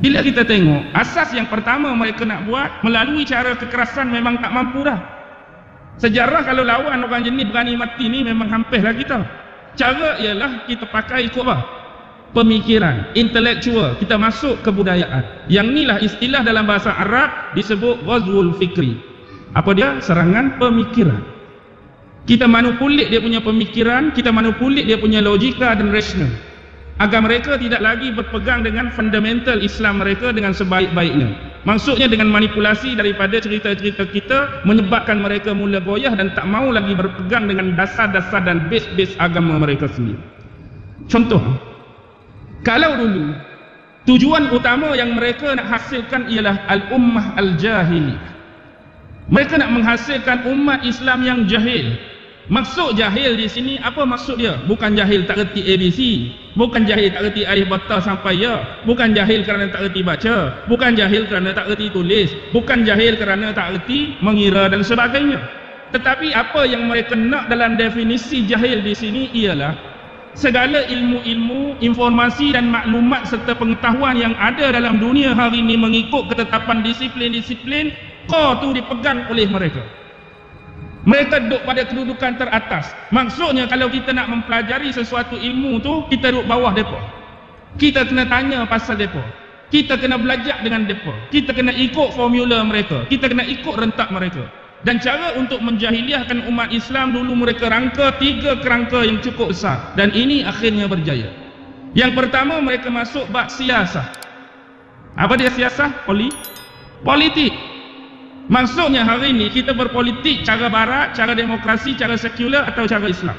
Bila kita tengok, asas yang pertama mereka nak buat melalui cara kekerasan memang tak mampu dah. Sejarah kalau lawan orang jenis berani mati ni memang hampirlah kita. Cara ialah kita pakai ikut apa? Pemikiran, intelektual, kita masuk kebudayaan. Yang inilah istilah dalam bahasa Arab disebut ghazwul fikri. Apa dia? Serangan pemikiran. Kita manipulit dia punya pemikiran, kita manipulit dia punya logika dan rasional, agar mereka tidak lagi berpegang dengan fundamental Islam mereka dengan sebaik-baiknya. Maksudnya dengan manipulasi daripada cerita-cerita kita menyebabkan mereka mula goyah dan tak mau lagi berpegang dengan dasar-dasar dan base-base agama mereka sendiri. Contoh, kalau dulu tujuan utama yang mereka nak hasilkan ialah al-ummah al-jahili, mereka nak menghasilkan umat Islam yang jahil. Maksud jahil di sini apa maksud dia? Bukan jahil tak reti ABC, bukan jahil tak reti alif bata sampai ya, bukan jahil kerana tak reti baca, bukan jahil kerana tak reti tulis, bukan jahil kerana tak reti mengira dan sebagainya. Tetapi apa yang mereka nak dalam definisi jahil di sini ialah segala ilmu-ilmu, informasi dan maklumat serta pengetahuan yang ada dalam dunia hari ini mengikut ketetapan disiplin-disiplin, core tu dipegang oleh mereka. Mereka duduk pada kedudukan teratas. Maksudnya kalau kita nak mempelajari sesuatu ilmu tu, kita duduk bawah mereka. Kita kena tanya pasal mereka, kita kena belajar dengan mereka, kita kena ikut formula mereka, kita kena ikut rentak mereka. Dan cara untuk menjahiliahkan umat Islam dulu mereka rangka 3 kerangka yang cukup besar, dan ini akhirnya berjaya. Yang pertama, mereka masuk bab siasah. Apa dia siasah? Politik. Maksudnya hari ini kita berpolitik cara barat, cara demokrasi, cara sekular atau cara Islam?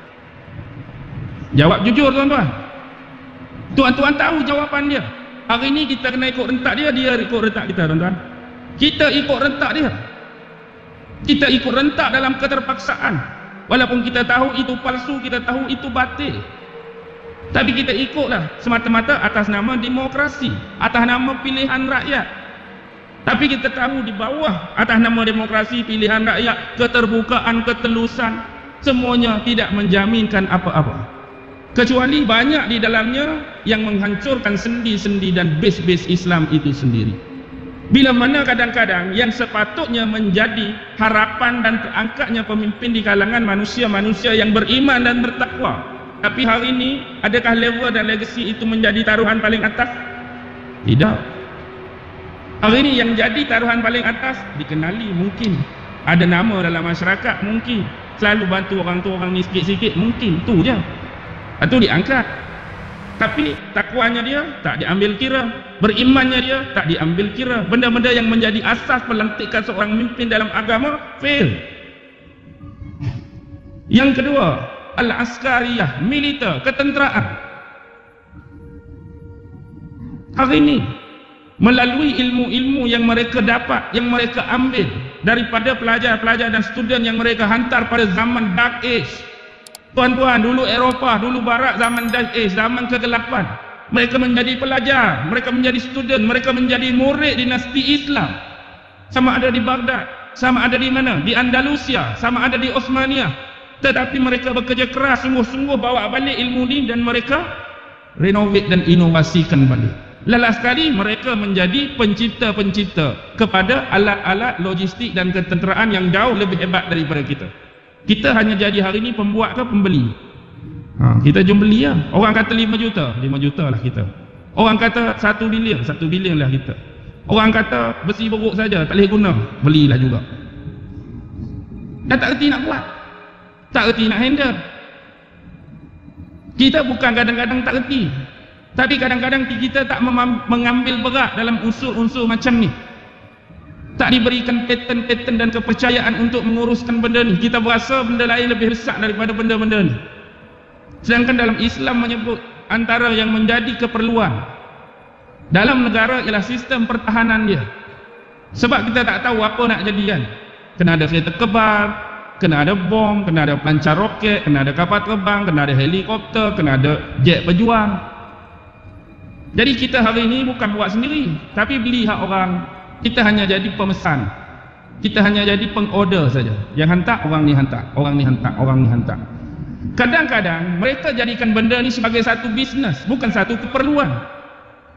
Jawab jujur tuan-tuan. Tuan-tuan tahu jawapan dia. Hari ini kita kena ikut rentak dia, dia ikut rentak kita tuan-tuan. Kita ikut rentak dia. Kita ikut rentak dalam keterpaksaan. Walaupun kita tahu itu palsu, kita tahu itu batil, tapi kita ikutlah semata-mata atas nama demokrasi, atas nama pilihan rakyat. Tapi kita tahu di bawah atas nama demokrasi, pilihan rakyat, keterbukaan, ketelusan, semuanya tidak menjaminkan apa-apa, kecuali banyak di dalamnya yang menghancurkan sendi-sendi dan base-base Islam itu sendiri. Bila mana kadang-kadang yang sepatutnya menjadi harapan dan terangkatnya pemimpin di kalangan manusia-manusia yang beriman dan bertakwa, tapi hari ini adakah level dan legacy itu menjadi taruhan paling atas? Tidak. Hari ini yang jadi taruhan paling atas dikenali mungkin, ada nama dalam masyarakat mungkin, selalu bantu orang tu orang ni sikit-sikit mungkin, tu je, itu diangkat. Tapi takwanya dia tak diambil kira, berimannya dia tak diambil kira. Benda-benda yang menjadi asas pelantikan seorang pemimpin dalam agama fail. Yang kedua, al-askariyah, militer, ketenteraan. Hari ini melalui ilmu-ilmu yang mereka dapat, yang mereka ambil daripada pelajar-pelajar dan student yang mereka hantar pada zaman Dark Age. Tuan-tuan, dulu Eropah, dulu Barat, zaman Dark Age, zaman kegelapan. Mereka menjadi pelajar, mereka menjadi student, mereka menjadi murid dinasti Islam. Sama ada di Baghdad, sama ada di mana? Di Andalusia, sama ada di Osmania. Tetapi mereka bekerja keras, sungguh-sungguh bawa balik ilmu ini dan mereka renovate dan inovasikan balik. Lelas sekali mereka menjadi pencipta-pencipta kepada alat-alat logistik dan ketenteraan yang jauh lebih hebat daripada kita. Kita hanya jadi hari ini pembuat ke pembeli? Kita jom beli lah. Orang kata 5 juta, 5 juta lah kita. Orang kata 1 bilion, 1 bilion lah kita. Orang kata besi beruk saja, tak boleh guna, belilah juga. Dah tak erti nak buat, tak erti nak handle. Kita bukan kadang-kadang tak erti, tapi kadang-kadang kita tak mengambil berat dalam unsur-unsur macam ni. Tak diberikan pattern-pattern dan kepercayaan untuk menguruskan benda ni. Kita berasa benda lain lebih besar daripada benda-benda ni. Sedangkan dalam Islam menyebut antara yang menjadi keperluan dalam negara ialah sistem pertahanan dia. Sebab kita tak tahu apa nak jadikan. Kena ada kereta kebal, kena ada bom, kena ada pelancar roket, kena ada kapal terbang, kena ada helikopter, kena ada jet berjuang. Jadi kita hari ini bukan buat sendiri, tapi beli hak orang. Kita hanya jadi pemesan, kita hanya jadi pengorder saja. Yang hantar, orang ni hantar, orang ni hantar, orang ni hantar. Kadang-kadang mereka jadikan benda ni sebagai satu bisnes, bukan satu keperluan.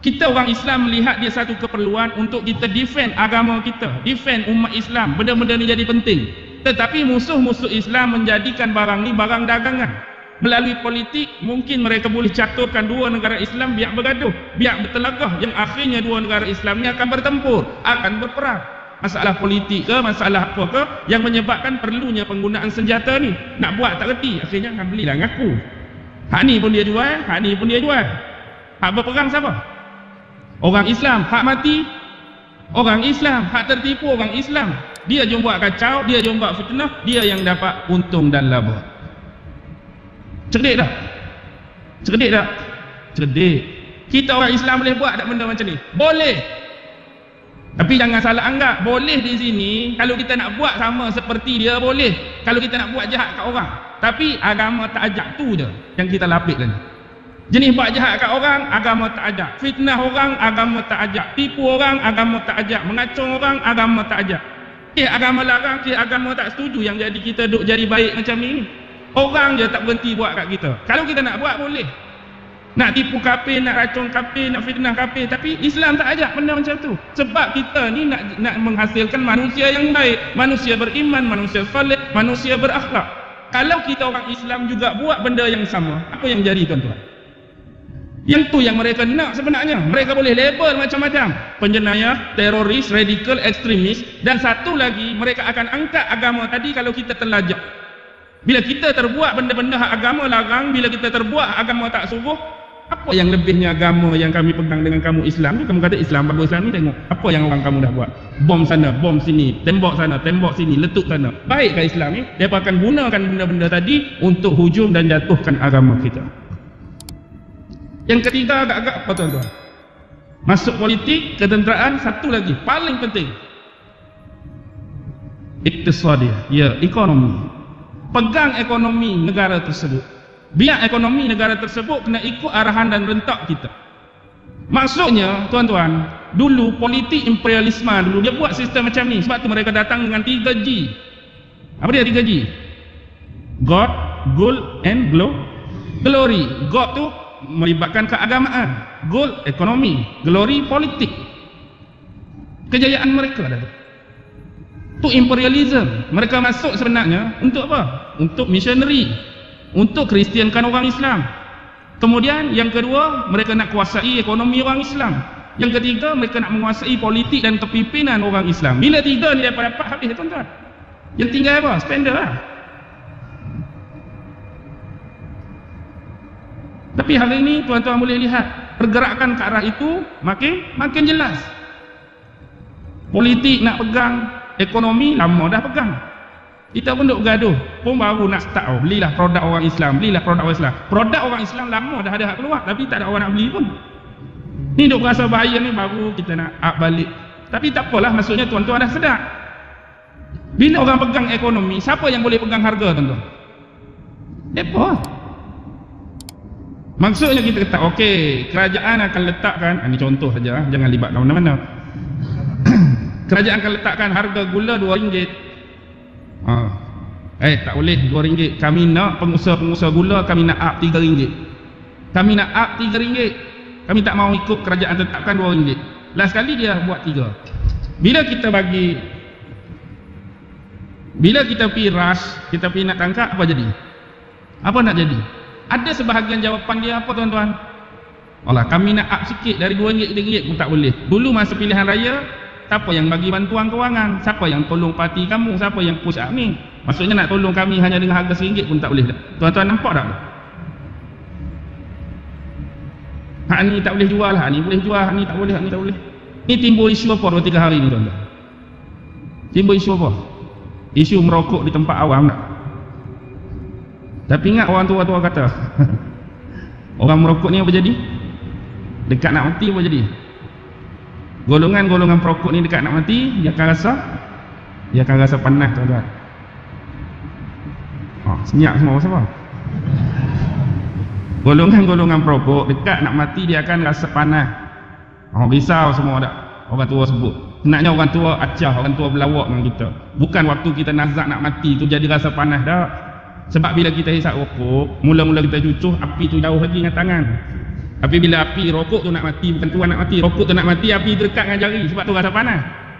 Kita orang Islam melihat dia satu keperluan untuk kita defend agama kita, defend umat Islam. Benda-benda ni jadi penting. Tetapi musuh-musuh Islam menjadikan barang ni barang dagangan. Melalui politik, mungkin mereka boleh caturkan dua negara Islam biar bergaduh, biar bertelagah, yang akhirnya dua negara Islam ni akan bertempur, akan berperang. Masalah politik ke, masalah apa ke, yang menyebabkan perlunya penggunaan senjata ni. Nak buat tak reti, akhirnya akan belilah ngaku. Hak ni pun dia jual, hak ni pun dia jual. Hak berperang siapa? Orang Islam. Hak mati, orang Islam. Hak tertipu, orang Islam. Dia jom buat kacau, dia jom buat fitnah, dia yang dapat untung dan laba. Cerdik tak? Cerdik tak? Cerdik. Kita orang Islam boleh buat tak benda macam ni? Boleh. Tapi jangan salah anggap, boleh di sini kalau kita nak buat sama seperti dia boleh. Kalau kita nak buat jahat kat orang. Tapi agama tak ajak, tu je yang kita lapik tadi. Jenis buat jahat kat orang, agama tak ajak. Fitnah orang, agama tak ajak. Tipu orang, agama tak ajak. Mengacung orang, agama tak ajak. Agama larang, agama tak setuju yang jadi kita duk jadi baik macam ni. Orang je tak berhenti buat kat kita. Kalau kita nak buat boleh. Nak tipu kafir, nak racun kafir, nak fitnah kafir, tapi Islam tak ajak benda macam tu. Sebab kita ni nak menghasilkan manusia yang baik, manusia beriman, manusia saleh, manusia berakhlak. Kalau kita orang Islam juga buat benda yang sama, apa yang jadi tuan-tuan? Yang tu yang mereka nak sebenarnya. Mereka boleh label macam-macam, penjenayah, teroris, radikal, ekstremis, dan satu lagi mereka akan angkat agama tadi kalau kita terlajak. Bila kita terbuat benda-benda agama larang, bila kita terbuat agama tak suruh, apa yang lebihnya agama yang kami pegang dengan kamu Islam ni? Kamu kata Islam, bagus Islam ni, tengok apa yang orang kamu dah buat. Bom sana, bom sini, tembok sana, tembok sini, letup sana. Baikkah Islam ni? Dia akan gunakan benda-benda tadi untuk hujung dan jatuhkan agama kita. Yang ketiga agak-agak apa tuan-tuan? Masuk politik, ketenteraan, satu lagi paling penting, iktisadiyah, ya, ekonomi. Pegang ekonomi negara tersebut. Biar ekonomi negara tersebut kena ikut arahan dan rentak kita. Maksudnya tuan-tuan, dulu politik imperialisme dulu dia buat sistem macam ni. Sebab tu mereka datang dengan 3G. Apa dia 3G? God, Gold and Glory. God tu melibatkan keagamaan, Gold ekonomi, Glory politik. Kejayaan mereka dah tu. Itu imperialism. Mereka masuk sebenarnya untuk apa? Untuk missionary, untuk kristiankan orang Islam. Kemudian yang kedua, mereka nak kuasai ekonomi orang Islam. Yang ketiga, mereka nak menguasai politik dan kepimpinan orang Islam. Bila tiga ni dapat habis tuan-tuan, yang tinggal apa? Spender lah. Tapi hari ini tuan-tuan boleh lihat pergerakan ke arah itu makin jelas. Politik nak pegang, ekonomi lama dah pegang. Kita pun duk bergaduh, pun baru nak start, belilah produk orang Islam, belilah produk orang Islam. Produk orang Islam lama dah ada hak keluar, tapi tak ada orang nak beli pun. Ni duk rasa bahaya ni, baru kita nak up balik. Tapi tak apalah, maksudnya tuan-tuan dah sedar. Bila orang pegang ekonomi, siapa yang boleh pegang harga tuan-tuan? Depa. Maksudnya kita kata, okey, kerajaan akan letakkan, ini contoh saja, jangan libatkan mana-mana. Kerajaan akan letakkan harga gula RM2. Tak boleh RM2. Kami nak pengusaha-pengusaha gula, kami nak up RM3. Kami nak up RM3. Kami tak mau ikut kerajaan tetapkan RM2. Last kali dia buat 3. Bila kita pergi rush, kita pergi nak tangkap, apa jadi? Apa nak jadi? Ada sebahagian jawapan dia apa tuan-tuan? Allah, kami nak up sikit dari RM2 ke RM3 pun tak boleh. Dulu masa pilihan raya, siapa yang bagi bantuan kewangan? Siapa yang tolong parti kamu? Siapa yang push up ni? Maksudnya nak tolong kami hanya dengan harga RM1 pun tak boleh tak? Tuan-tuan nampak tak? Hak ni tak boleh jual, hak ni boleh jual, hak ni tak boleh, hak ni tak boleh. Ni timbul isu apa 2-3 hari ni tuan-tuan? Timbul isu apa? Isu merokok di tempat awam tak? Tapi ingat orang tua-tua kata orang merokok ni apa jadi? Dekat nak mati apa jadi? Golongan-golongan perokok ni dekat nak mati, dia akan rasa panas tuan-tuan. Senyap semua siapa? Golongan-golongan perokok dekat nak mati, dia akan rasa panas. Risau semua tak? Orang tua sebut. Senangnya orang tua acah, orang tua berlawak dengan kita. Bukan waktu kita nazak nak mati tu jadi rasa panas dah. Sebab bila kita hisap rokok, mula-mula kita cucuh, api tu jauh lagi dengan tangan. Tapi bila api rokok tu nak mati, bukan tuan nak mati, rokok tu nak mati, api tu dekat dengan jari sebab tu rasa panas.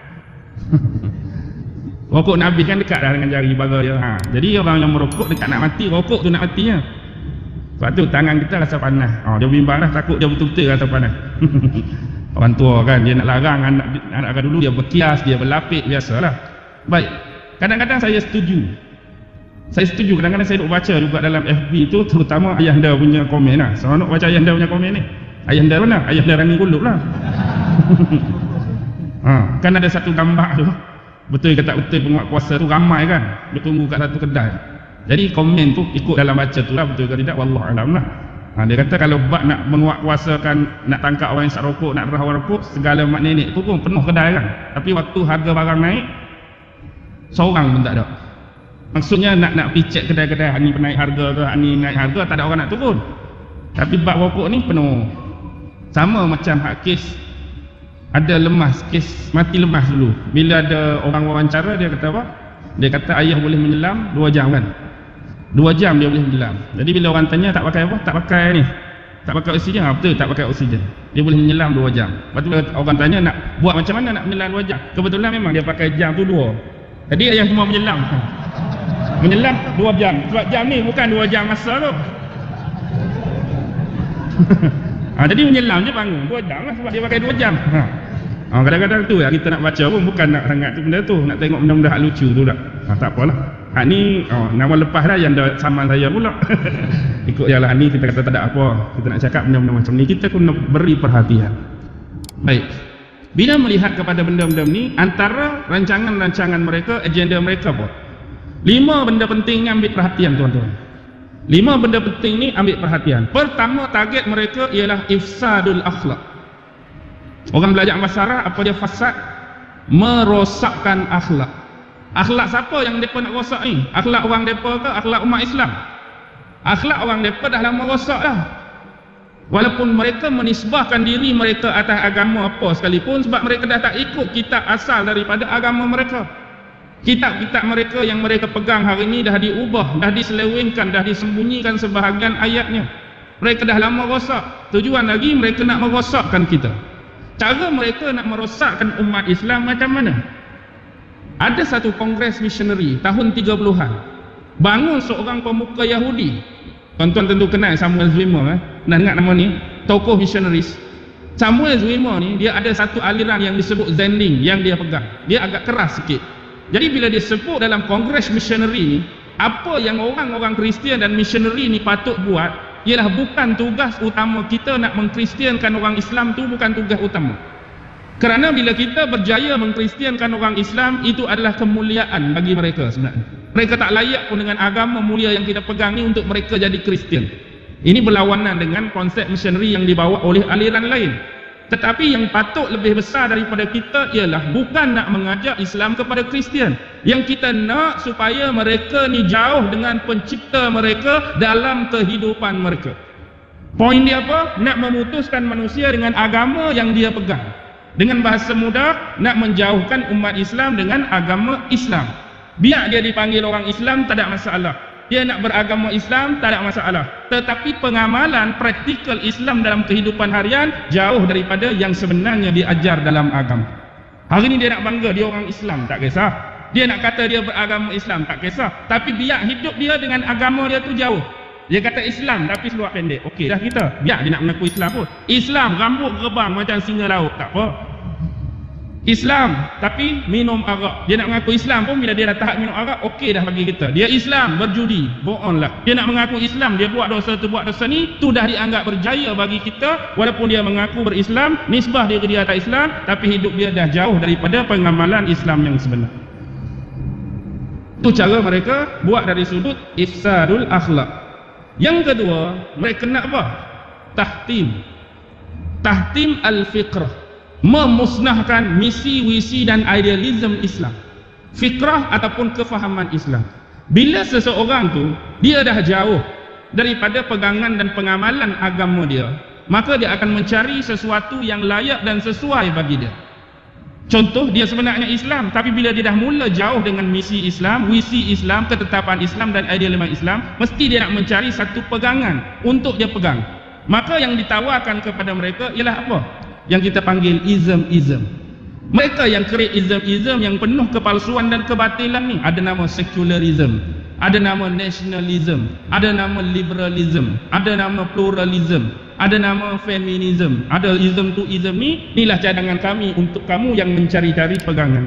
Rokok nak habis kan dekat dah dengan jari bara dia. Jadi orang yang merokok dekat nak mati, rokok tu nak matinya. Sebab tu tangan kita rasa panas. Dia bimbang dah, takut dia betul-betul rasa panas. Orang tua kan, dia nak larang anak dulu, dia berkias, dia berlapik, biasalah. Baik, kadang-kadang saya setuju. Kadang-kadang saya duk baca juga dalam FB tu, terutama Ayahanda punya komen lah. Seronok baca Ayahanda punya komen ni. Ayahanda mana? Ayahanda Rani Kulub lah. Kan ada satu gambar tu, betul ke tak betul penguat kuasa tu ramai kan, bertunggu kat satu kedai. Jadi komen tu ikut dalam baca tu lah, betul ke tidak, wallahualam lah. Dia kata kalau bab nak menguatkuasakan, nak tangkap orang yang isap rokok, nak derah orang rokok, segala mak nenek tu pun penuh kedai kan. Tapi waktu harga barang naik, seorang pun tak ada. Maksudnya nak picek kedai-kedai, ni naik harga ke, ni naik harga, tak ada orang nak turun. Tapi bab rokok ni penuh. Sama macam hak kes, ada lemas, kes mati lemas dulu. Bila ada orang wawancara, dia kata apa? Dia kata ayah boleh menyelam 2 jam kan. 2 jam dia boleh menyelam. Jadi bila orang tanya tak pakai apa? Tak pakai ni, tak pakai oksigen. Betul, tak pakai oksigen. Dia boleh menyelam 2 jam. Lepas tu orang tanya nak buat macam mana nak menyelam 2 jam. Kebetulan memang dia pakai jam tu 2. Jadi ayah cuma menyelam 2 jam. Sebab jam ni bukan 2 jam masa tu. Jadi menyelam je bangun 2 jam lah, sebab dia pakai 2 jam. Kadang-kadang tu ya, kita nak baca pun bukan nak sangat tu benda tu, nak tengok benda-benda hak lucu tu tak. Tak apalah. Hak ni nama lepas dah yang dah saman saya pula. Ikut jalan ni kita kata tak ada apa. Kita nak cakap benda-benda macam ni, kita kena beri perhatian. Baik. Bila melihat kepada benda-benda ni, antara rancangan-rancangan mereka, agenda mereka apa? 5 benda penting ni ambil perhatian tuan-tuan. 5 benda penting ni ambil perhatian. Pertama, target mereka ialah ifsadul akhlak. Orang belajar bahasa Arab, apa dia fasad? Merosakkan akhlak. Akhlak siapa yang mereka nak rosak ni? Akhlak orang mereka ke akhlak umat Islam? Akhlak orang mereka dah lama rosak dah. Walaupun mereka menisbahkan diri mereka atas agama apa sekalipun, sebab mereka dah tak ikut kitab asal daripada agama mereka. Kitab-kitab mereka yang mereka pegang hari ini dah diubah, dah diselewengkan, dah disembunyikan sebahagian ayatnya. Mereka dah lama rosak. Tujuan lagi mereka nak merosakkan kita. Cara mereka nak merosakkan umat Islam macam mana? Ada satu kongres missionary tahun 30-an. Bangun seorang pemuka Yahudi. Tuan-tuan tentu kenal Samuel Zwemer. Nak dengar nama ni? Tokoh missionaries. Samuel Zwemer ni, dia ada satu aliran yang disebut Zending yang dia pegang. Dia agak keras sikit. Jadi bila dia sebut dalam kongres missionary ni, apa yang orang-orang Kristian dan missionary ni patut buat ialah bukan tugas utama kita nak mengkristiankan orang Islam, tu bukan tugas utama. Kerana bila kita berjaya mengkristiankan orang Islam, itu adalah kemuliaan bagi mereka sebenarnya. Mereka tak layak pun dengan agama mulia yang kita pegang ni untuk mereka jadi Kristian. Ini berlawanan dengan konsep missionary yang dibawa oleh aliran lain. Tetapi yang patut lebih besar daripada kita ialah bukan nak mengajak Islam kepada Kristian. Yang kita nak supaya mereka ni jauh dengan pencipta mereka dalam kehidupan mereka. Poin dia apa? Nak memutuskan manusia dengan agama yang dia pegang. Dengan bahasa mudah, nak menjauhkan umat Islam dengan agama Islam. Biar dia dipanggil orang Islam, tak ada masalah. Dia nak beragama Islam, tak ada masalah. Tetapi pengamalan praktikal Islam dalam kehidupan harian jauh daripada yang sebenarnya diajar dalam agama. Hari ni dia nak bangga dia orang Islam, tak kisah. Dia nak kata dia beragama Islam, tak kisah. Tapi biar hidup dia dengan agama dia tu jauh. Dia kata Islam tapi seluar pendek. Okey dah kita. Biar dia nak mengaku Islam pun. Islam rambut gerbang macam singa laut, tak apa. Islam tapi minum arak. Dia nak mengaku Islam pun bila dia dah tahap minum arak, okey dah bagi kita. Dia Islam berjudi, bohong lah. Dia nak mengaku Islam, dia buat dosa tu buat dosa ni, tu dah dianggap berjaya bagi kita. Walaupun dia mengaku berislam, nisbah dia ke dia tak Islam, tapi hidup dia dah jauh daripada pengamalan Islam yang sebenar. Itu cara mereka buat dari sudut ifsadul akhlak. Yang kedua, mereka nak apa? Tahtim al-fiqrah, memusnahkan misi, visi dan idealism Islam, fikrah ataupun kefahaman Islam. Bila seseorang tu dia dah jauh daripada pegangan dan pengamalan agama dia, maka dia akan mencari sesuatu yang layak dan sesuai bagi dia. Contoh, dia sebenarnya Islam, tapi bila dia dah mula jauh dengan misi Islam, visi Islam, ketetapan Islam dan idealisme Islam, mesti dia nak mencari satu pegangan untuk dia pegang. Maka yang ditawarkan kepada mereka ialah apa? Yang kita panggil ism. Mereka yang create ism yang penuh kepalsuan dan kebatilan ni, ada nama secularism, ada nama nationalism, ada nama liberalism, ada nama pluralism, ada nama feminism, ada ism tu ism ni. Inilah cadangan kami untuk kamu yang mencari-cari pegangan.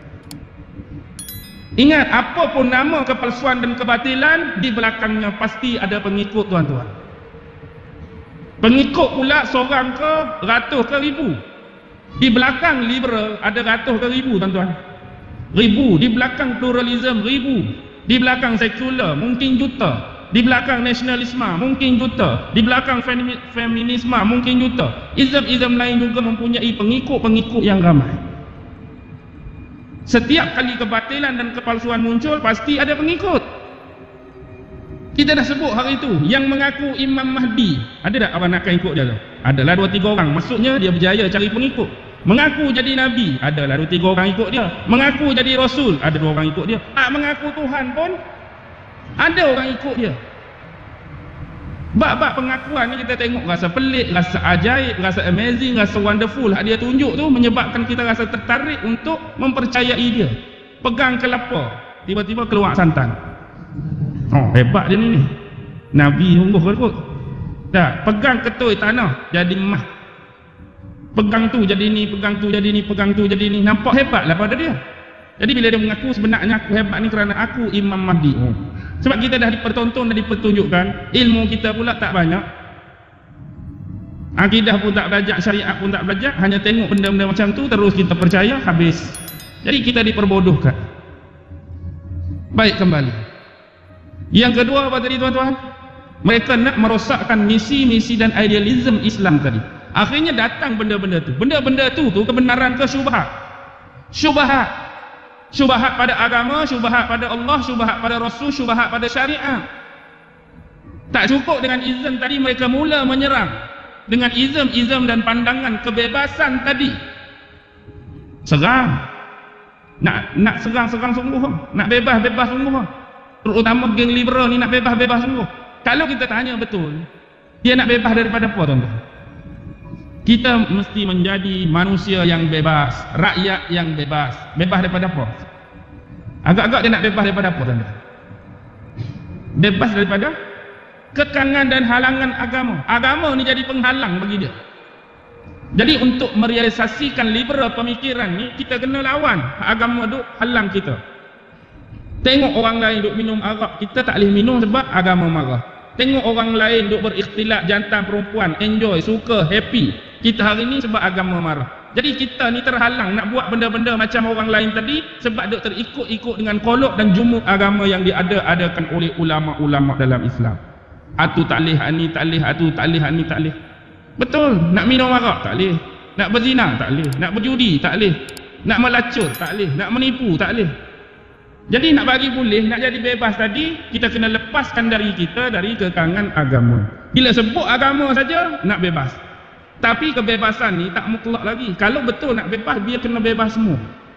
Ingat, apapun nama kepalsuan dan kebatilan, di belakangnya pasti ada pengikut, tuan-tuan. Pengikut pula seorang ke ratus ke ribu. Di belakang liberal ada ratus ke ribu, tuan-tuan. Ribu. Di belakang pluralism ribu. Di belakang sekular mungkin juta. Di belakang nasionalisme mungkin juta. Di belakang feminisme mungkin juta. Ism-ism lain juga mempunyai pengikut-pengikut yang ramai. Setiap kali kebatilan dan kepalsuan muncul, pasti ada pengikut. Kita dah sebut hari itu, yang mengaku Imam Mahdi, ada tak orang nak ikut dia tu? Adalah 2-3 orang, maksudnya dia berjaya cari pengikut. Mengaku jadi Nabi, adalah 2-3 orang ikut dia. Mengaku jadi Rasul, ada 2 orang ikut dia. Mengaku Tuhan pun, ada orang ikut dia. Bab-bab pengakuan ni kita tengok rasa pelik, rasa ajaib, rasa amazing, rasa wonderful. Dia tunjuk tu menyebabkan kita rasa tertarik untuk mempercayai dia. Pegang kelapa, tiba-tiba keluar santan. Oh, hebat dia ni. Nabi sungguh kot. Dah, pegang ketui tanah jadi emas. Pegang tu jadi ni, pegang tu jadi ni, pegang tu jadi ni. Nampak hebat lah pada dia. Jadi bila dia mengaku sebenarnya aku hebat ni kerana aku Imam Mahdi. Sebab kita dah dipertonton dan dipertunjukkan, ilmu kita pula tak banyak, akidah pun tak belajar, syariat pun tak belajar, hanya tengok benda-benda macam tu terus kita percaya, habis. Jadi kita diperbodohkan. Baik, kembali. Yang kedua apa tadi, tuan-tuan? Mereka nak merosakkan misi-misi dan idealism Islam tadi. Akhirnya datang benda-benda tu. Benda-benda tu kebenaran ke syubhat? Syubhat. Syubhat pada agama, syubhat pada Allah, syubhat pada Rasul, syubhat pada syariat. Tak cukup dengan izm tadi, mereka mula menyerang dengan izm dan kebebasan tadi. Serang. Nak serang sungguh. Nak bebas sungguh. Terutama geng liberal ni nak bebas sungguh. Kalau kita tanya betul, dia nak bebas daripada apa, tuan-tuan? Kita mesti menjadi manusia yang bebas, rakyat yang bebas. Bebas daripada apa? Agak-agak dia nak bebas daripada apa, tuan-tuan? Bebas daripada kekangan dan halangan agama. Agama ni jadi penghalang bagi dia. Jadi untuk merealisasikan liberal pemikiran ni, kita kena lawan agama duk halang kita. Tengok orang lain duk minum arak, kita tak boleh minum sebab agama marah. Tengok orang lain duk berikhtilat jantan perempuan, enjoy, suka, happy. Kita hari ni sebab agama marah. Jadi kita ni terhalang nak buat benda-benda macam orang lain tadi sebab duk terikut-ikut dengan kolok dan jumuk agama yang diada-adakan oleh ulama-ulama dalam Islam. Atu tak leh, ani tak leh, atu tak leh, ani tak leh. Betul, nak minum arak tak leh, nak berzina tak leh, nak berjudi tak leh, nak melacur tak leh, nak menipu tak leh. Jadi nak bagi boleh, nak jadi bebas tadi, kita kena lepaskan dari kita dari kekangan agama. Bila sebut agama saja nak bebas. Tapi kebebasan ni tak mutlak lagi. Kalau betul nak bebas, dia kena bebas semua.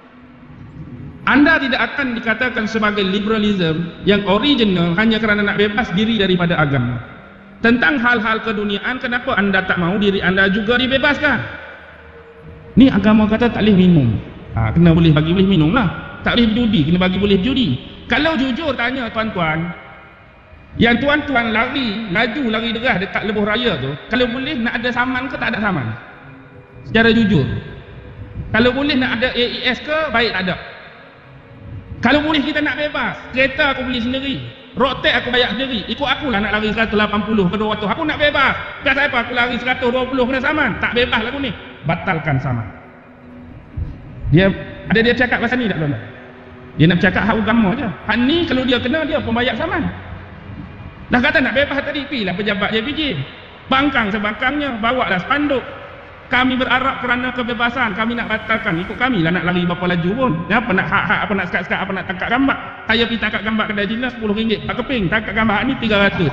Anda tidak akan dikatakan sebagai liberalism yang original hanya kerana nak bebas diri daripada agama. Tentang hal-hal keduniaan, kenapa anda tak mahu diri anda juga dibebaskan? Ni agama kata tak boleh minum. Kena boleh minum lah. Tak boleh judi, kena bagi boleh judi. Kalau jujur tanya tuan-tuan, yang tuan-tuan laju lari derah dekat lebuh raya tu, kalau boleh nak ada saman ke tak ada saman? Secara jujur. Kalau boleh nak ada AES ke, baik tak ada. Kalau boleh kita nak bebas, kereta aku beli sendiri, road tax aku bayar sendiri, ikut akulah nak lari 180 ke 200, aku nak bebas. Gas apa aku lari 120 kena saman? Tak bebas lagu ni. Batalkan saman. Dia cakap pasal ni tak, tuan-tuan? Dia nak cakap hak agama je. Hak ni kalau dia kena, dia pembayar saman. Dah kata nak bebas tadi, pilah pejabat JPJ, bangkang sebangkangnya, bawa dah spanduk. Kami berharap kerana kebebasan, kami nak batalkan. Ikut kami lah nak lari berapa laju pun. Apa nak hak-hak, apa nak sekat-sekat, apa nak tangkap gambar. Saya pergi tangkap gambar kedai Cina RM10, Pak Keping tangkap gambar ni 300.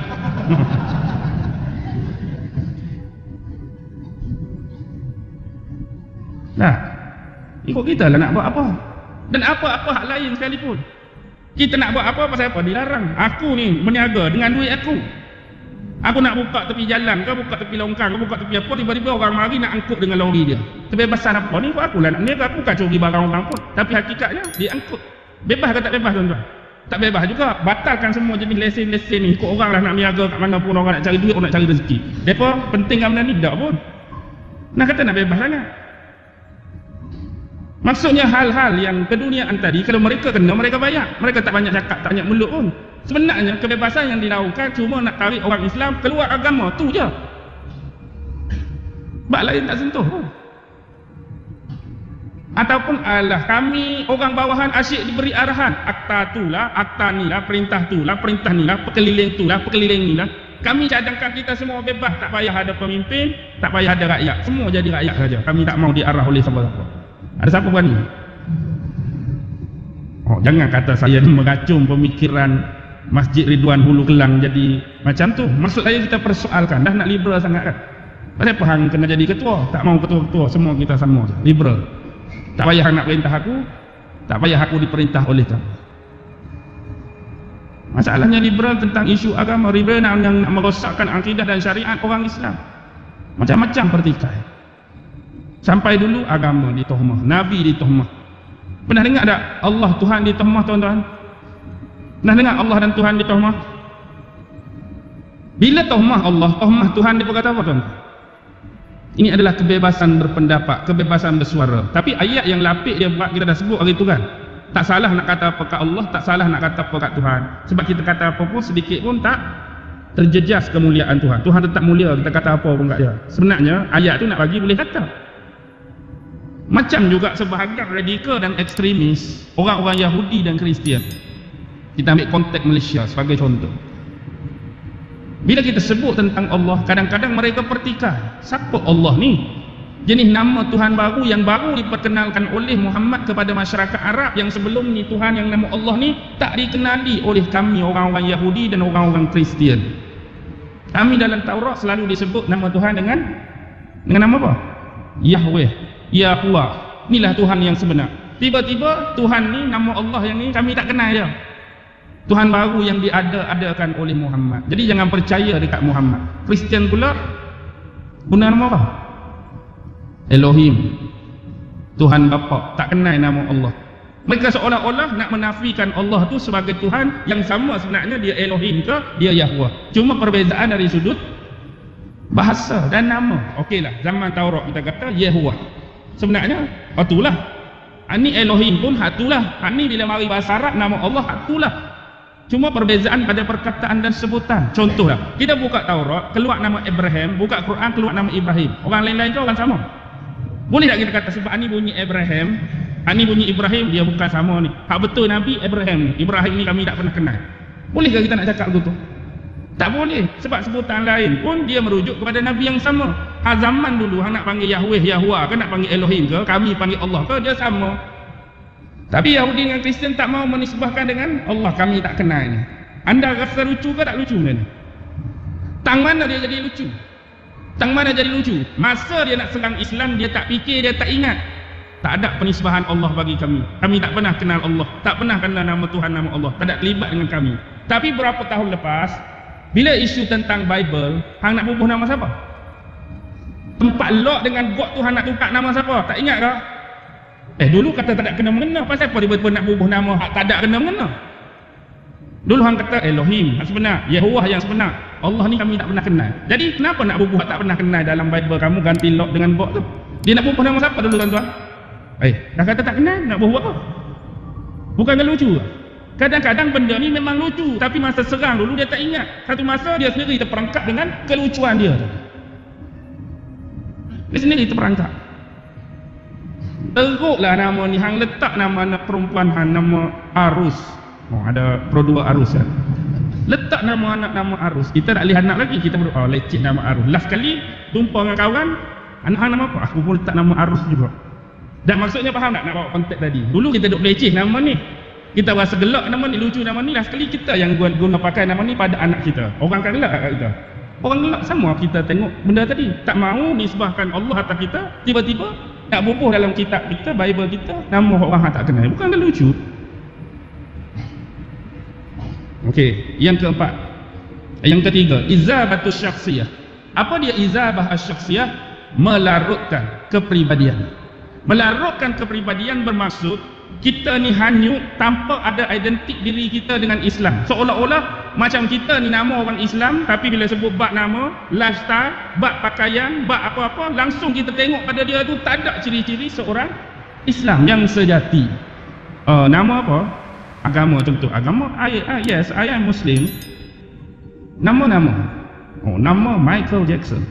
Nah, ikut kita lah nak buat apa. Dan apa-apa hak lain sekalipun. Kita nak buat apa pasal apa? Dilarang. Aku ni berniaga dengan duit aku. Aku nak buka tepi jalan ke, buka tepi longkang ke, buka tepi apa, tiba-tiba orang mari nak angkut dengan lori dia. Kebebasan apa ni? Aku lah nak niaga, aku bukan curi barang orang pun. Tapi hakikatnya dia angkut. Bebas ke tak bebas tuan-tuan? Tak bebas juga. Batalkan semua jenis lesen-lesen ni. Ikut orang lah nak niaga kat mana pun, orang nak cari duit, orang nak cari rezeki. Mereka penting kat benda ni? Tak pun. Nak kata nak bebas sangat. Maksudnya hal-hal yang keduniaan tadi, kalau mereka kena, mereka bayar. Mereka tak banyak cakap, tak banyak mulut pun. Sebenarnya kebebasan yang dilakukan cuma nak tarik orang Islam keluar agama, tu je. Bak lain tak sentuh pun. Ataupun alah kami orang bawahan asyik diberi arahan, akta tu lah, akta ni lah, perintah tu lah, perintah ni lah, pekeliling tu lah, pekeliling ni lah. Kami cadangkan kita semua bebas, tak payah ada pemimpin, tak payah ada rakyat, semua jadi rakyat saja. Kami tak mau diarah oleh siapa-siapa. Ada siapa berani? Oh, jangan kata saya ni meracun pemikiran Masjid Ridwan Hulu Kelang jadi macam tu. Maksud saya kita persoalkan, dah nak liberal sangat kan? Kenapa hang kena jadi ketua? Tak mau ketua-ketua, semua kita sama je. Liberal. Tak payah hang nak perintah aku, tak payah aku diperintah oleh kamu. Masalahnya liberal tentang isu agama, liberal yang merosakkan akidah dan syariat orang Islam. Macam-macam pertikai. Sampai dulu agama ditohmah, Nabi ditohmah. Pernah dengar tak Allah Tuhan ditohmah tuan-tuan? Pernah dengar Allah dan Tuhan ditohmah? Bila tohmah Allah, tohmah Tuhan dia berkata apa tuan-tuan? Ini adalah kebebasan berpendapat, kebebasan bersuara. Tapi ayat yang lapik dia buat, kita dah sebut hari tu kan. Tak salah nak kata apa kat Allah, tak salah nak kata apa kat Tuhan. Sebab kita kata apa pun sedikit pun tak terjejas kemuliaan Tuhan. Tuhan tetap mulia, kita kata apa pun kat dia. Sebenarnya ayat tu nak bagi boleh kata. Macam juga sebahagian radikal dan ekstremis orang-orang Yahudi dan Kristian. Kita ambil konteks Malaysia sebagai contoh. Bila kita sebut tentang Allah, kadang-kadang mereka pertikaian. Siapa Allah ni? Jenis nama Tuhan baru yang baru diperkenalkan oleh Muhammad kepada masyarakat Arab, yang sebelum ni Tuhan yang nama Allah ni tak dikenali oleh kami orang-orang Yahudi dan orang-orang Kristian. Kami dalam Taurat selalu disebut nama Tuhan dengan nama apa? Yahweh. Yahuwah, inilah Tuhan yang sebenar. Tiba-tiba Tuhan ni, nama Allah yang ni kami tak kenal dia. Tuhan baru yang diada-adakan oleh Muhammad. Jadi jangan percaya dekat Muhammad. Kristian pula guna nama apa? Elohim, Tuhan Bapa, tak kenal nama Allah. Mereka seolah-olah nak menafikan Allah tu sebagai Tuhan yang sama, sebenarnya dia Elohim ke dia Yahuwah. Cuma perbezaan dari sudut bahasa dan nama. Okeylah, zaman Taurat kita kata Yahuwah. Sebenarnya itulah. Ini Elohim pun itulah. Ini bila mari bahasa Arab nama Allah itulah. Cuma perbezaan pada perkataan dan sebutan. Contohlah, kita buka Taurat, keluar nama Abraham, buka Quran keluar nama Ibrahim. Orang lain-lain tu orang sama. Boleh tak kita kata sebab ini bunyi Abraham, ini bunyi Ibrahim, dia bukan sama ni. Hak betul Nabi Abraham ni. Ibrahim ni kami tak pernah kenal. Bolehkah kita nak cakap begitu? Tak boleh, sebab sebutan lain pun dia merujuk kepada Nabi yang sama. Zaman dulu hang nak panggil Yahweh, Yahuwah ke, nak panggil Elohim ke, kami panggil Allah ke, dia sama. Tapi Yahudi dengan Kristian tak mau menisbahkan dengan Allah, kami tak kenal ni. Anda rasa lucu ke tak lucu ni? Tang mana dia jadi lucu? Tang mana jadi lucu? Masa dia nak serang Islam, dia tak fikir, dia tak ingat. Tak ada penisbahan Allah bagi kami. Kami tak pernah kenal Allah, tak pernah kenal nama Tuhan, nama Allah, tak ada terlibat dengan kami. Tapi berapa tahun lepas, bila isu tentang Bible, hang nak bubuh nama siapa? Tempat lot dengan God Tuhan nak tukar nama siapa? Tak ingat ke? Dulu kata tak ada kena-mengena. Pasal apa tiba-tiba nak bubuh nama hak tak ada kena-mengena? Dulu hang kata Elohim yang sebenar, Yahuwah yang sebenar. Allah ni kami tak pernah kenal. Jadi kenapa nak bubuh tak pernah kenal dalam Bible kamu ganti lot dengan God tu? Dia nak bubuh nama siapa dulu tuan-tuan? Dah kata tak kenal, nak bubuh apa? Bukannya lucu? Kadang-kadang benda ni memang lucu, tapi masa serang dulu dia tak ingat. Satu masa dia sendiri terperangkap dengan kelucuan dia. Dia sendiri terperangkap. Teruklah nama ni, hang letak nama anak perempuan hang nama Arus. Ada produk Arus kan. Letak nama anak nama Arus. Kita tak lihat anak lagi, kita berdoa leceh nama Arus. Last kali jumpa dengan kawan, anak hang nama apa? Aku pun letak nama Arus juga. Dan maksudnya faham tak nak bawa konteks tadi? Dulu kita duk leceh nama ni. Kita rasa gelak nama ni, lucu nama ni, last kali kita yang guna pakai nama ni pada anak kita. Orang kan gelak kat kita. Orang gelak sama kita tengok benda tadi. Tak mahu nisbahkan Allah atas kita, tiba-tiba nak bubuh dalam kitab kita, Bible kita, nama orang tak kenal. Bukan kan lucu? Okey, yang keempat. Yang ketiga, izabatus syakhsiyah. Apa dia izabah asy-syakhsiyah? Melarutkan kepribadian. Melarutkan kepribadian bermaksud kita ni hanyut tanpa ada identik diri kita dengan Islam. Seolah-olah macam kita ni nama orang Islam, tapi bila sebut bab nama, lifestyle, bab pakaian, bab apa-apa, langsung kita tengok pada dia tu tak ada ciri-ciri seorang Islam yang sejati. Nama apa? Agama contoh. Agama, yes, I am Muslim. Nama-nama. Nama Michael Jackson.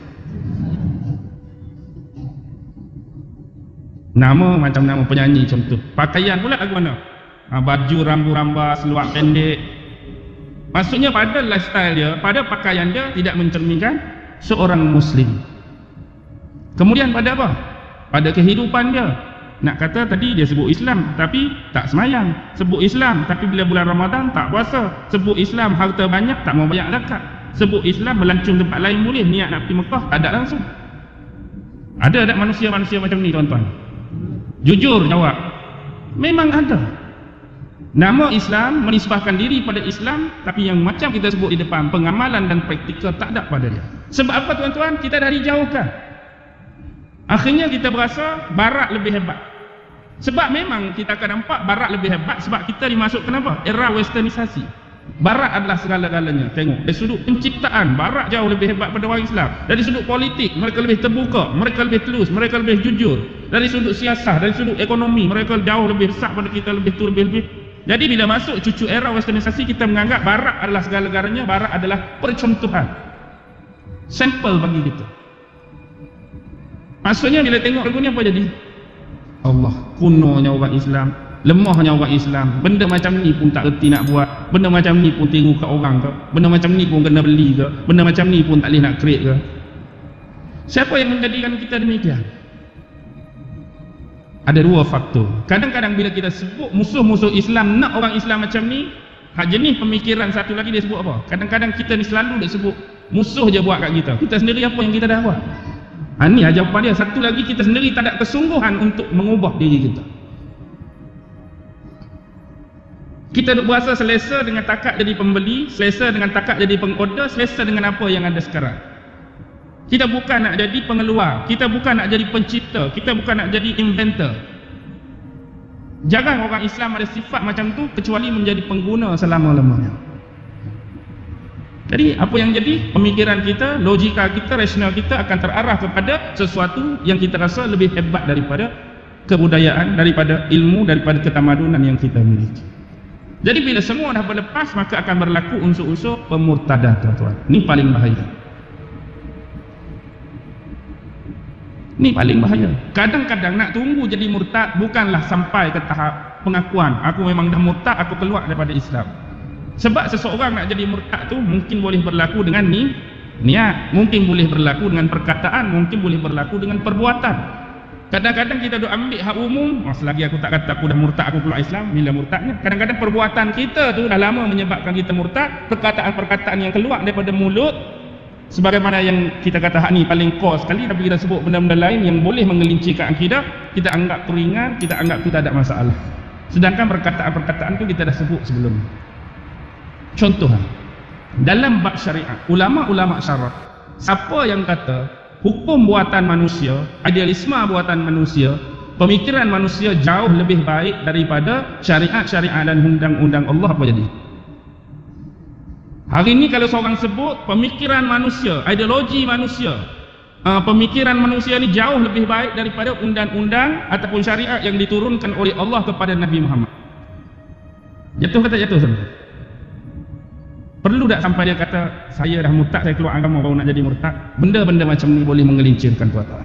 Nama macam nama penyanyi contoh. Pakaian pula lagu mana? Baju rambu-rambas, seluar pendek. Maksudnya pada lifestyle dia, pada pakaian dia tidak mencerminkan seorang Muslim. Kemudian pada apa? Pada kehidupan dia. Nak kata tadi dia sebut Islam tapi tak semayang. Sebut Islam tapi bila bulan Ramadan tak puasa. Sebut Islam harta banyak tak mau bayar zakat. Sebut Islam melancung tempat lain boleh, niat nak pergi Mekah tak ada langsung. Ada tak manusia-manusia macam ni tuan-tuan? Jujur jawab. Memang ada. Nama Islam menisbahkan diri pada Islam, tapi yang macam kita sebut di depan, pengamalan dan praktikal tak ada pada dia. Sebab apa tuan-tuan? Kita dah dijauhkan. Akhirnya kita berasa barat lebih hebat. Sebab memang kita akan nampak barat lebih hebat sebab kita dimasukkan apa? Era westernisasi. Barat adalah segala-galanya. Tengok, dari sudut penciptaan, barat jauh lebih hebat pada orang Islam. Dari sudut politik, mereka lebih terbuka, mereka lebih telus, mereka lebih jujur. Dari sudut siasah, dari sudut ekonomi, mereka jauh lebih besar pada kita, lebih tu, lebih. Jadi bila masuk cucu era westernisasi, kita menganggap barat adalah segala-galanya, barat adalah percontohan, sampel bagi kita. Maksudnya bila tengok lagu ni apa jadi? Allah, kunonya orang Islam, lemahnya orang Islam, benda macam ni pun tak reti nak buat, benda macam ni pun tiru kat orang ke, benda macam ni pun kena beli ke, benda macam ni pun tak boleh nak create ke. Siapa yang menjadikan kita demikian? Ada dua faktor. Kadang-kadang bila kita sebut musuh-musuh Islam nak orang Islam macam ni, jenis pemikiran satu lagi dia sebut apa? Kadang-kadang kita ni selalu dia sebut musuh je buat kat kita. Kita sendiri apa yang kita dah buat? Ni jawapan dia. Satu lagi, kita sendiri tak ada kesungguhan untuk mengubah diri kita. Kita duk berasa selesa dengan takat jadi pembeli, selesa dengan takat jadi pengorder, selesa dengan apa yang ada sekarang. Kita bukan nak jadi pengeluar, kita bukan nak jadi pencipta, kita bukan nak jadi inventor. Jarang orang Islam ada sifat macam tu kecuali menjadi pengguna selama-lamanya. Jadi apa yang jadi? Pemikiran kita, logika kita, rasional kita akan terarah kepada sesuatu yang kita rasa lebih hebat daripada kebudayaan, daripada ilmu, daripada ketamadunan yang kita miliki. Jadi bila semua dah berlepas, maka akan berlaku unsur-unsur pemurtadan, tuan-tuan. Ini paling bahaya. Ini paling bahaya. Kadang-kadang nak tunggu jadi murtad bukanlah sampai ke tahap pengakuan, aku memang dah murtad, aku keluar daripada Islam. Sebab seseorang nak jadi murtad tu mungkin boleh berlaku dengan niat, mungkin boleh berlaku dengan perkataan, mungkin boleh berlaku dengan perbuatan. Kadang-kadang kita duk ambil hak umum, selagi aku tak kata aku dah murtad, aku keluar Islam, bila murtadnya? Kadang-kadang perbuatan kita tu dah lama menyebabkan kita murtad, perkataan-perkataan yang keluar daripada mulut, sebagaimana yang kita kata hak ni paling core sekali, tapi kita sebut benda-benda lain yang boleh menggelincirkan akidah, kita anggap tu ringan, kita anggap tu tak ada masalah. Sedangkan perkataan-perkataan tu kita dah sebut sebelum. Contoh, dalam bab syariat, ulama-ulama syarak, siapa yang kata hukum buatan manusia, idealisme buatan manusia, pemikiran manusia jauh lebih baik daripada syariat-syariat dan undang-undang Allah, apa jadi? Hari ini kalau seorang sebut pemikiran manusia, ideologi manusia, pemikiran manusia ni jauh lebih baik daripada undang-undang ataupun syariat yang diturunkan oleh Allah kepada Nabi Muhammad, jatuh kata jatuh sebenarnya. Perlu tak sampai dia kata saya dah murtad, saya keluar agama baru nak jadi murtad? Benda-benda macam ni boleh menggelincirkan tuan-tuan.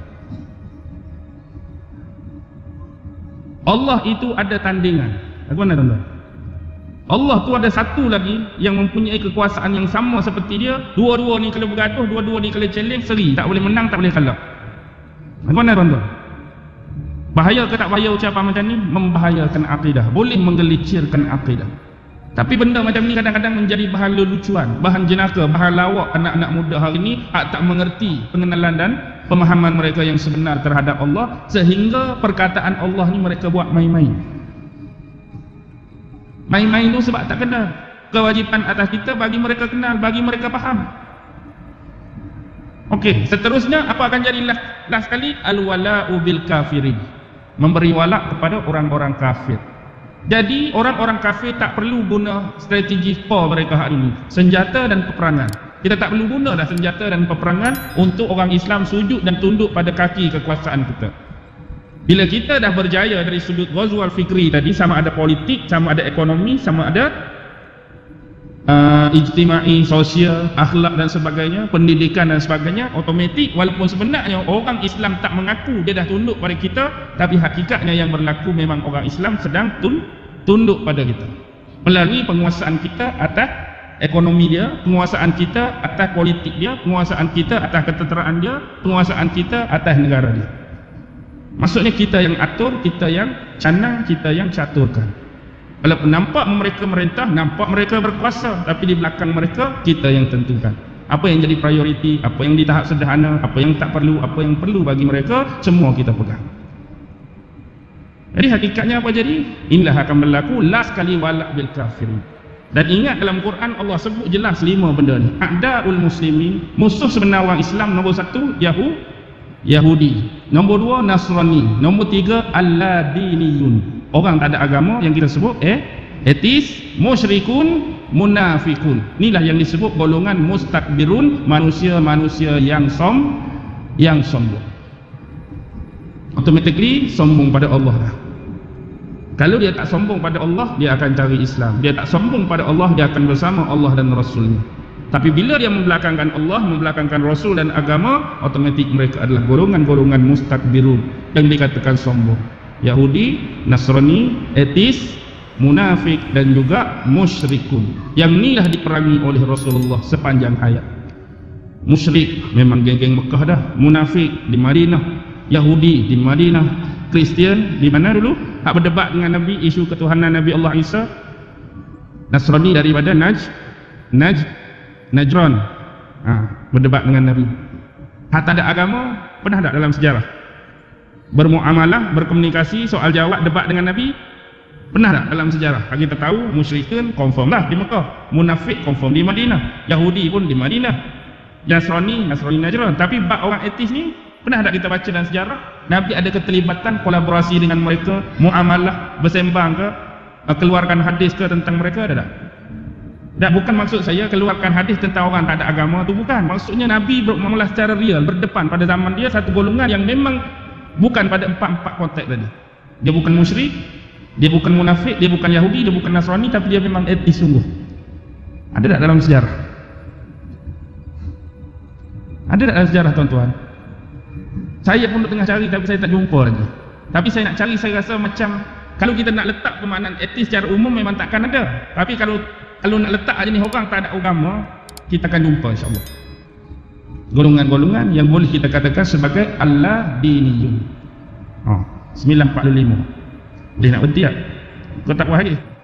Allah itu ada tandingan. Bagaimana tuan-tuan? Allah tu ada satu lagi yang mempunyai kekuasaan yang sama seperti dia. Dua-dua ni kalau bergaduh, dua-dua ni kalau challenge, seri, tak boleh menang, tak boleh kalah. Bagaimana tuan-tuan? Bahaya ke tak bahaya ucapan macam ni? Membahayakan akidah, boleh menggelincirkan akidah. Tapi benda macam ni kadang-kadang menjadi bahan lelucuan, bahan jenaka, bahan lawak anak-anak muda hari ni, tak mengerti pengenalan dan pemahaman mereka yang sebenar terhadap Allah, sehingga perkataan Allah ni mereka buat main-main. Main-main tu sebab tak kena. kewajipan atas kita bagi mereka kenal, bagi mereka faham. Okey, seterusnya apa akan jadi last sekali? Al-wala'u bil kafirin, memberi wala kepada orang-orang kafir. Jadi orang-orang kafir tak perlu guna strategi core mereka hak dulu, senjata dan peperangan. Kita tak perlu guna dah senjata dan peperangan untuk orang Islam sujud dan tunduk pada kaki kekuasaan kita. Bila kita dah berjaya dari sudut ghazwal fikri tadi, sama ada politik, sama ada ekonomi, sama ada ijtimai, sosial, akhlak dan sebagainya, pendidikan dan sebagainya, otomatik walaupun sebenarnya orang Islam tak mengaku dia dah tunduk pada kita, tapi hakikatnya yang berlaku memang orang Islam sedang tunduk pada kita melalui penguasaan kita atas ekonomi dia, penguasaan kita atas politik dia, penguasaan kita atas ketenteraan dia, penguasaan kita atas negara dia. Maksudnya kita yang atur, kita yang canang, kita yang caturkan. Kalau nampak mereka merintah, nampak mereka berkuasa, tapi di belakang mereka kita yang tentukan apa yang jadi prioriti, apa yang di tahap sederhana, apa yang tak perlu, apa yang perlu bagi mereka, semua kita pegang. Jadi hakikatnya apa jadi? Inilah akan berlaku last kali wala' bil kafirin. Dan ingat dalam Quran Allah sebut jelas 5 benda ni. A'daul muslimin, musuh sebenar orang Islam, nombor 1 Yahudi, nombor 2 Nasrani, nombor 3 Alladiniyun, orang tak ada agama yang kita sebut etis, musyrikun, munafikun. Inilah yang disebut golongan mustakbirun, manusia-manusia yang sombong. Automatically sombong pada Allah dah. Kalau dia tak sombong pada Allah, dia akan cari Islam. Dia tak sombong pada Allah, dia akan bersama Allah dan Rasulnya. Tapi bila dia membelakangkan Allah, membelakangkan Rasul dan agama, otomatik mereka adalah golongan-golongan mustakbirun yang dikatakan sombong. Yahudi, Nasrani, etis, munafik dan juga musyrikun. Yang inilah diperangi oleh Rasulullah sepanjang hayat. Musyrik memang geng-geng Mekah dah, munafik di Madinah, Yahudi di Madinah, Kristian di mana dulu? Hak berdebat dengan Nabi, isu ketuhanan Nabi Allah Isa. Nasrani daripada Najran, berdebat dengan Nabi. Hak tak ada agama, pernah tak dalam sejarah? Bermuamalah, berkomunikasi, soal jawab, debat dengan Nabi, pernah tak dalam sejarah? Kita tahu musyrikin confirm lah di Mekah, munafik confirm di Madinah, Yahudi pun di Madinah, Nasrani Najran. Tapi bab orang etis ni, pernah tak kita baca dalam sejarah Nabi ada keterlibatan kolaborasi dengan mereka, muamalah, bersembang ke, keluarkan hadis ke tentang mereka? Ada tak? Dan bukan maksud saya keluarkan hadis tentang orang tak ada agama tu, bukan. Maksudnya Nabi bermuamalah secara real, berdepan pada zaman dia satu golongan yang memang bukan pada empat konteks tadi. Dia bukan musyrik, dia bukan munafik, dia bukan Yahudi, dia bukan Nasrani, tapi dia memang etis sungguh. Ada tak dalam sejarah? Ada tak dalam sejarah tuan-tuan? Saya pun tengah cari tapi saya tak jumpa lagi. Tapi saya nak cari, saya rasa macam kalau kita nak letak pemaknaan etis secara umum memang takkan ada. Tapi kalau nak letak jenis orang tak ada agama, kita akan jumpa insya-Allah golongan-golongan yang boleh kita katakan sebagai Alladiniyun. 945. Dia nak berhenti tak? Kau tak puas lagi?